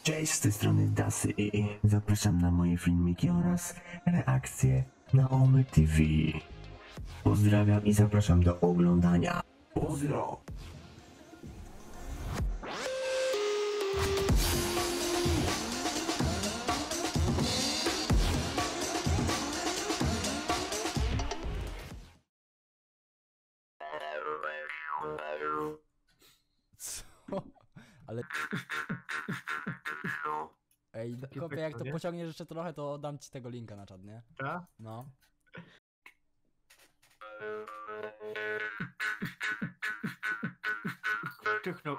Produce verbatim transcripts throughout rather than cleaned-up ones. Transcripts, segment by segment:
Cześć, z tej strony Dasy i zapraszam na moje filmiki oraz reakcje na Omy T V. Pozdrawiam i zapraszam do oglądania. Pozdro! Co? Ale... Ej, Taki kopie, efekt, jak no to nie? pociągniesz jeszcze trochę, to dam ci tego linka na czat, nie? Tak? No. Tychnął.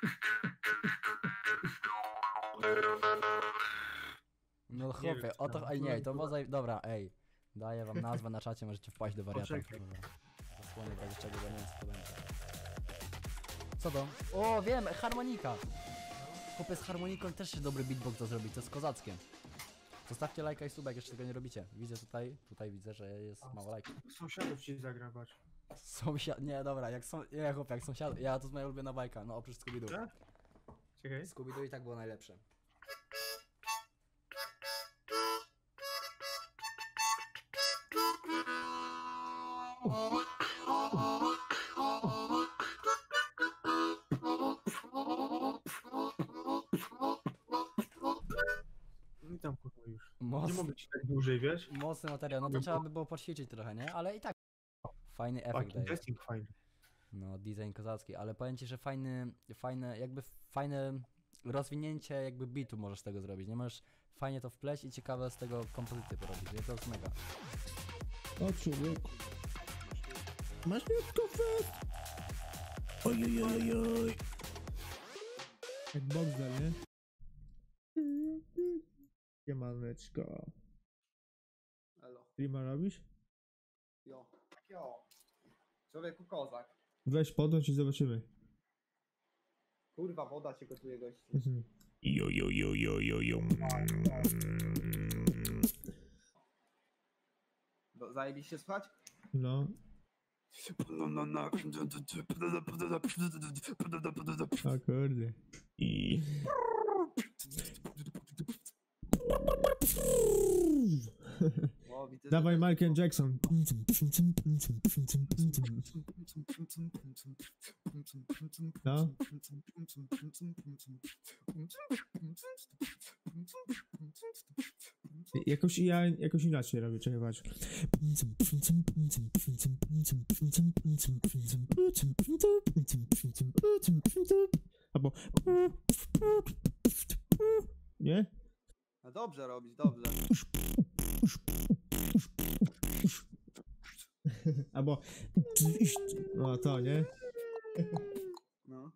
No Nie wiem, chłopie, co o to... tam. Ej, nie, to Chyba- może... Dobra, ej. Daję wam nazwę na czacie, możecie wpaść do wariata. Poczekaj. Dobra. Zasłonię w razie czego, bo nie wiem co to będzie. Co to? O, wiem, harmonika! Chłopie, z harmoniką też się dobry beatbox do zrobić, to jest kozackie. Zostawcie lajka i suba, jak jeszcze tego nie robicie. Widzę tutaj, tutaj widzę, że jest mało lajków. Sąsiadów ci zagrawać. Sąsiad... Nie, dobra, jak są... Nie, chłopie, jak sąsiad... Ja, to jest moja ulubiona bajka, no oprócz Scooby-Doo. Tak? Czekaj. Scooby-Doo i tak było najlepsze. I tam kurwa już. Nie Moc... mogę ci tak dłużej, wiesz? Mocny materiał, no to trzeba by było poćwiczyć trochę, nie? Ale i tak fajny efekt Fucking daje. testing fajny. No, design kozacki, ale powiem ci, że fajny, fajne, jakby fajne rozwinięcie jakby beatu możesz z tego zrobić, nie? Możesz fajnie to wpleść i ciekawe z tego kompozycję porobić, nie? To jest mega. O człowieku. Masz miętko fest? Ojojojoj. Jak Boxdel, nie? Siemaneczko. Elo. Streama robisz? Jo. Tak jo. Człowieku kozak. Weź podłącz i zobaczymy. Kurwa, woda cię gotuje gości. Mhm. Jo, jo, jo, jo, jo, jo. Do, zajebiście spać? No. O kurde. I... O, widzę, Dawaj że- Michael Jackson. No. Jakoś ja jakoś inaczej robię, czekaj patrz. Albo nie? No dobrze robić, dobrze. Albo no to, nie? No.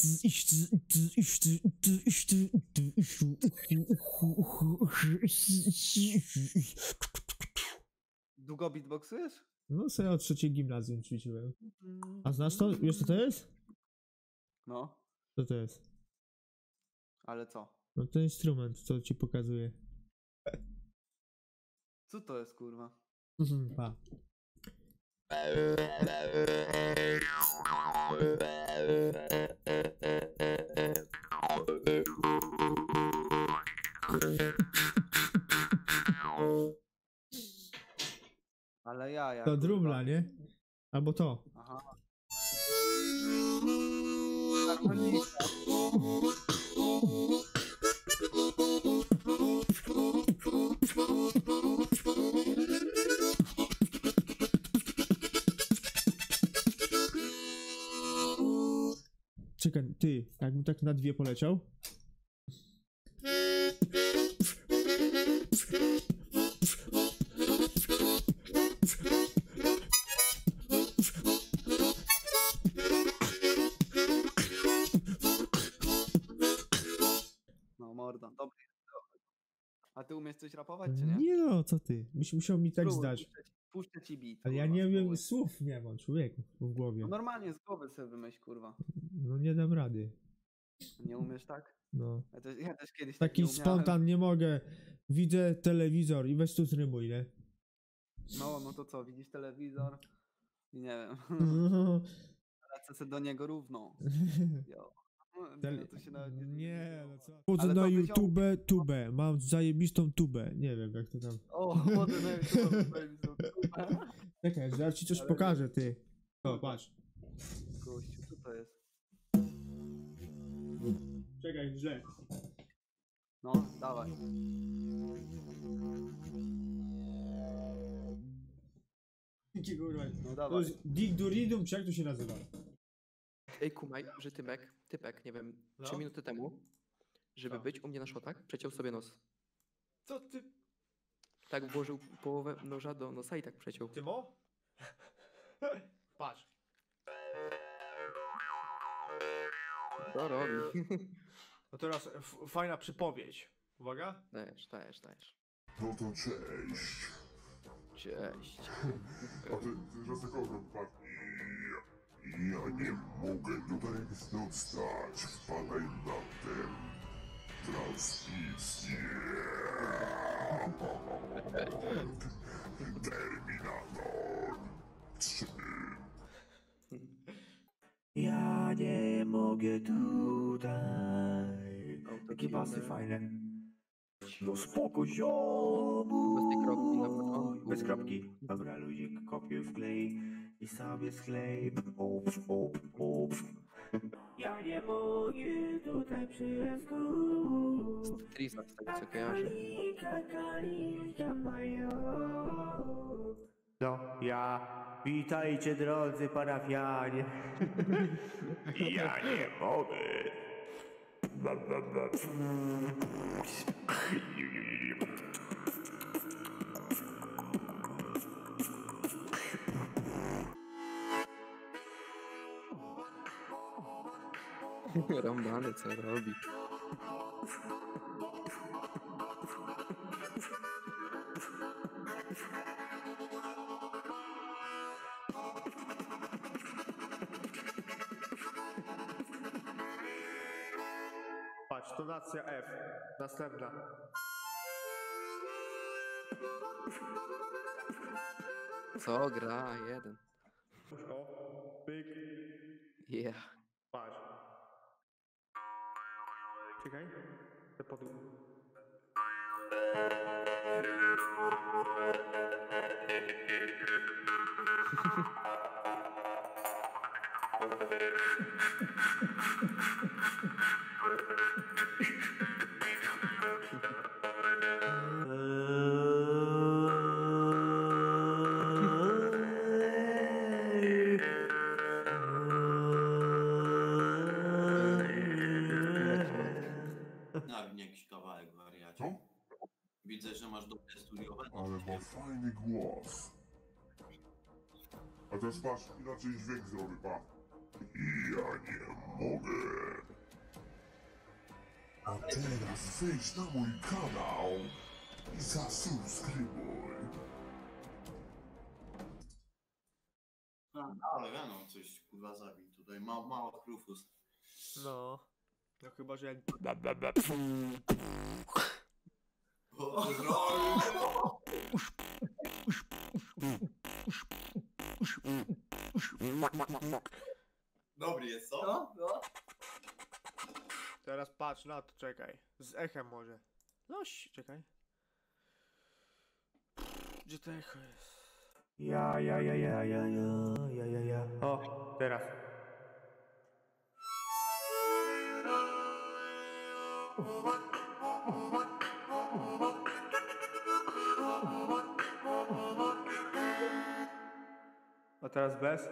Długo beatboxujesz? No sobie od trzeciej gimnazjum ćwiczyłem. A znasz to? Wiesz co to jest? No, Co to jest? ale co? No to instrument, co ci pokazuje. Co to jest kurwa? Mhm, pa. Ale ja, ja. To kurwa. drumla, nie? Albo to. Aha. Harmonika. Czekaj, ty, jakbym tak na dwie poleciał. No morda, dobry. A ty umiesz coś rapować, czy nie? Nie no, co ty? Byś musiał mi tekst Spróbuj, dać. puszczę ci- Puszczę ci beat. Ale ja kurwa, nie wiem, spróbuj. słów nie mam, człowieku, w głowie. No normalnie z głowy sobie wymyśl, kurwa. No nie dam rady. Nie umiesz tak? No. Ja też, ja też kiedyś tak Taki nie umiałem. spontan nie mogę. Widzę telewizor i weź tu zrymuj, nie? No, no to co, widzisz telewizor? I nie wiem, No. lecę sobie do niego równo. Jo. Tele... to się nawet nie Nie, no co? Ale Chodzę to na by YouTube, tubę. Mam zajebistą tubę. Nie wiem jak to tam. O, chodzę na YouTube, zajebistą tubę. Czekaj, zaraz ci coś Ale- pokażę, ty. O, patrz. Gościu, co to jest? Czekaj, źle. No, dawaj. Jaki kurwa. No To dawaj. jest Digduridum, czy jak to się nazywa? Ej, kumaj, że typek, typek, nie wiem, No. trzy minuty temu, żeby Co? być u mnie na szotach, przeciął sobie nos. Co ty? Tak włożył połowę noża do nosa i tak przeciął. Tymo? Patrz. To robi. No teraz f- fajna przypowiedź. Uwaga. Dajesz, dajesz, dajesz. No to cześć. Cześć. A ty, ty że tego wypadki. Ja nie mogę tutaj dostać. Wpadaj na ten transmisję. Terminator trzy. Ja nie mogę tutaj. Takie pasy fajne. No spoko, ziomu. Bez tej kropki na początku. Bez kropki. Dobra, ludzik, kopiuj wklej i sobie sklej. Op, op, op. Ja nie mogę tutaj przez gór. Trisa z tego co kojarzę. Kalika, kalika mają. No, ja. Witajcie drodzy parafianie. Ja nie mogę. Rąbany co robi. Patrz, tonacja F. Następna. Co gra? Jeden. O, pyk. Yeah. Patrz. Czekaj. Te pod... Nawin jakiś kawałek, wariacie. Co? Widzę, że masz dobre studiowe. Ale ma fajny głos. A teraz patrz, inaczej dźwięk zrobię, pa. Ja nie mogę. A teraz wejdź na mój kanał i zasubskrybuj. Ale no, coś kurwa zabił tutaj. Ma, mało krufus. No. No chyba, że jak... O, zrobił! Dobry jest, co? No, no. Teraz patrz na to, czekaj. Z echem może. No, ś- czekaj. Gdzie to echo jest? Ja, ja, ja, ja, ja, ja, ja, ja, ja. O, teraz. A teraz bez?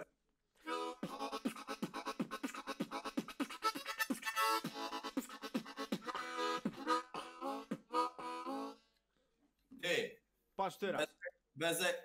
Ty, Patrz teraz. bez... e-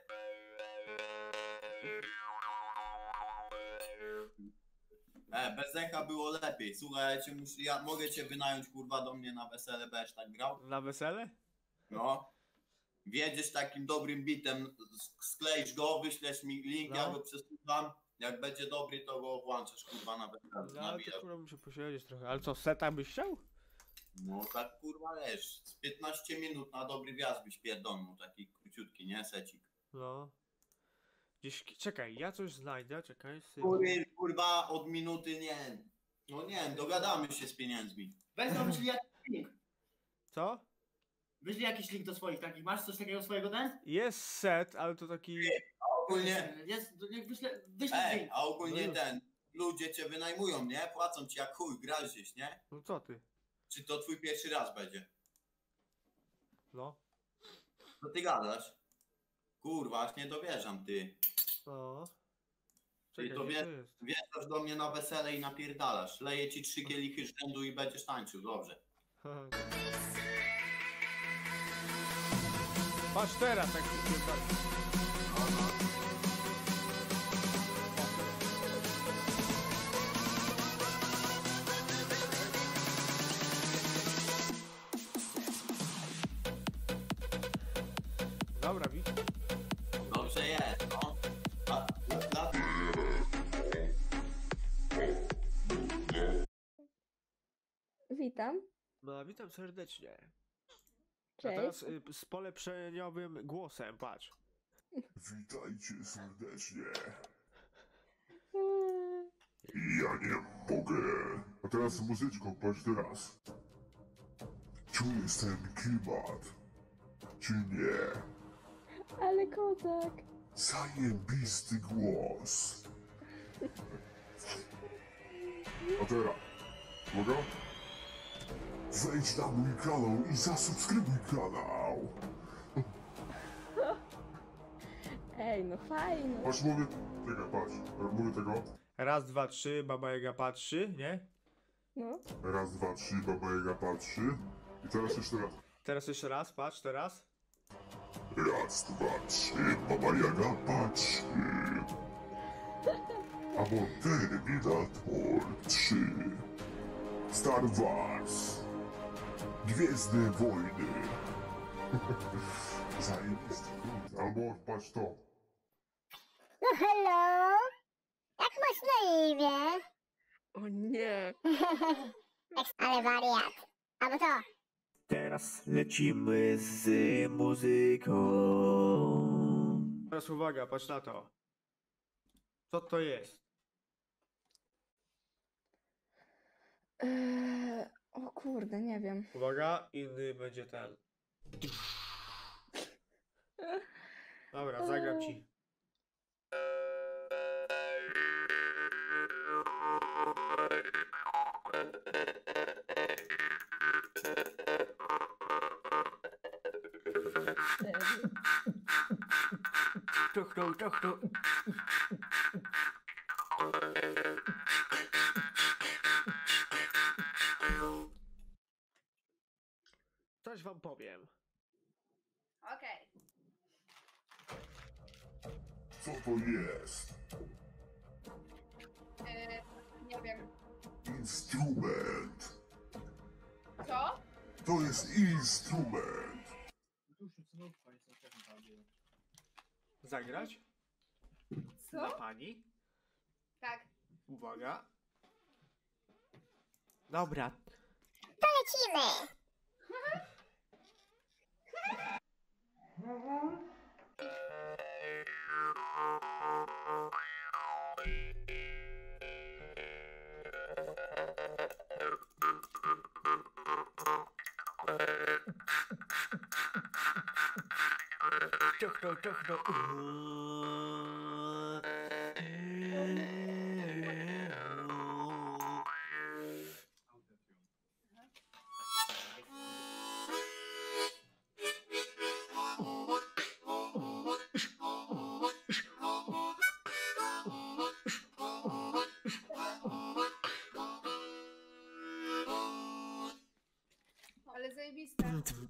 E, bez echa było lepiej. Słuchaj, ja, cię mus... ja mogę cię wynająć kurwa do mnie na wesele, będziesz tak grał? Na wesele? No. Wiedziesz takim dobrym bitem, sk- skleisz go, wyślesz mi link, ja No. go przesłucham. Jak będzie dobry, to go włączasz kurwa na wesele. No, ale nabijasz. to kurwa muszę posiedzieć trochę. Ale co, seta byś chciał? No tak kurwa wiesz, z piętnaście minut na dobry wjazd byś pierdolnął, taki króciutki, nie? Secik. No. Gdzieś, czekaj, ja coś znajdę, czekaj. Synu. Kury, kurwa, od minuty nie. No nie wiem, dogadamy się z pieniędzmi. Weź no, wyślij jakiś link. Co? Wyślij jakiś link do swoich takich. Masz coś takiego swojego ten? Jest set, ale to taki... Ogólnie, Jest, to niech wyślę, wyślij ej, link. a ogólnie No już. ten, ludzie cię wynajmują, nie? Płacą ci jak chuj, grasz gdzieś, nie? No co ty? Czy to twój pierwszy raz będzie? No. Co ty gadasz? Kurwa, aż nie dowierzam, ty. No. Ty Czekaj, to gdzie wie, to jest? wjeżdżasz do mnie na wesele i napierdalasz. Leję ci trzy kielichy rzędu i będziesz tańczył, dobrze. Patrz teraz, jak się Dobra, widz. Dobrze jest, no. A, dla, dla... Witam. No, witam serdecznie. A Cześć. teraz y, z polepszeniowym głosem, patrz. Witajcie serdecznie. Eee, Ja nie mogę. A teraz muzyczką, patrz teraz. Czujesz ten klimat? Czy nie? Ale kozak. Zajebisty głos. A teraz, uwaga. Wejdź na mój kanał i zasubskrybuj kanał. Ej, no fajnie. Patrz, mówię... Czekaj, patrz. Mówię tego. Raz, dwa, trzy, Baba Jaga patrzy, nie? No. Raz, dwa, trzy, Baba Jaga patrzy. I teraz jeszcze raz. Teraz jeszcze raz, patrz, teraz. Raz, dwa, trzy, Baba Jaga patrzy. Albo Terminator trzy. Star Wars. Gwiezdne Wojny. Zajebisty. Albo patrz to. No hello! Jak masz na imię? O nie! Ale wariat. Albo to. Teraz lecimy z muzyką. Teraz uwaga, patrz na to. Co to jest? Eee, o kurde, nie wiem. Uwaga, inny będzie ten. Dobra, zagram ci. Tuchnął, tuchnął. Coś wam powiem. Okej. Co to jest? Nie wiem. Instrument. Co? To jest instrument. Zagrać? Dla pani? Tak. Uwaga. Dobra. To lecimy. Tuchnął, tuchnął. Ale zajebiste.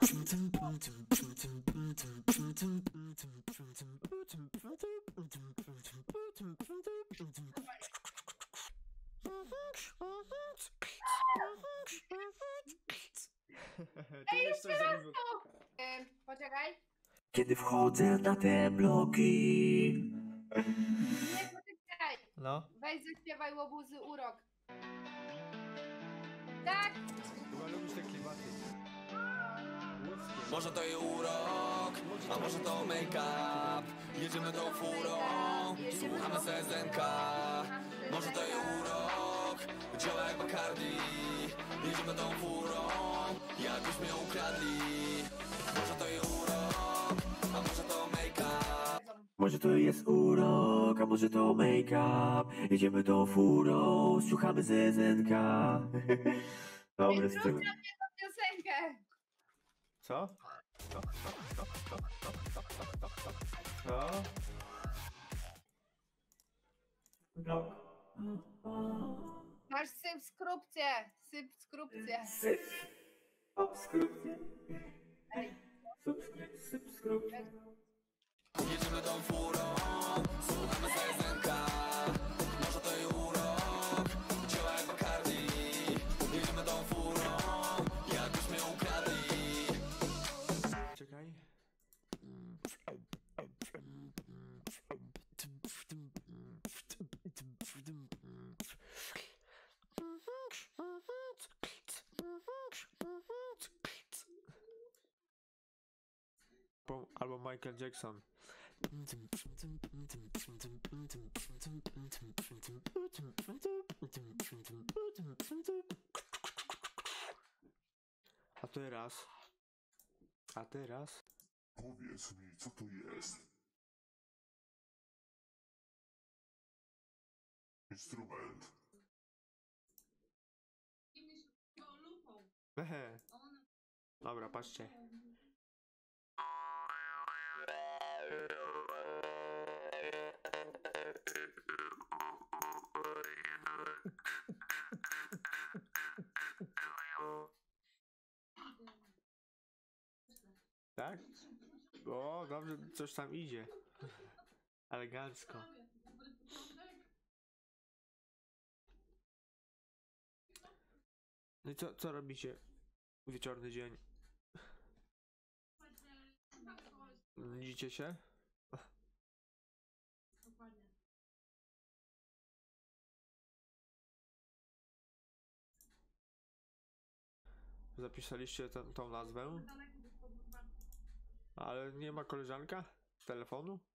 Ty wiesz coś za dużo. Yy, poczekaj. Kiedy wchodzę na te bloki. Nie, poczekaj. No. Weź zaśpiewaj łobuzy urok. Tak. Chyba lubisz te klimaty. Może to i urok, a może to make-up. Jedziemy tą furą, słuchamy sezenka. Może to i urok, działa jak Bacardi. Jedziemy tą furą, jakoś mnie ukradli. Może to i urok, a może to make-up. Może to jest urok, a może to make-up. Jedziemy tą furą, słuchamy Z Z K. Dobry Zróbcie styl. mnie tą piosenkę. Co? Co? Masz syp skrupcie. Syp skrupcie. Subskrypcje. Ej. Subskrypcje. Jedziemy tą furą, słuchamy Z Z K. Może to i urok, działa jak Bacardi. Jedziemy tą furą, jakoś mnie ukradli. Czekaj. Po- Albo Michael Jackson. A teraz. A teraz. Powiedz mi, co to jest? Instrument. Ehe. Dobra, patrzcie. Tak? O, dobrze, coś tam idzie. Elegancko. No i co, co robicie? Wieczorny dzień. Nudzicie się? Zapisaliście tę- tą nazwę? Ale nie ma koleżanka? Telefonu?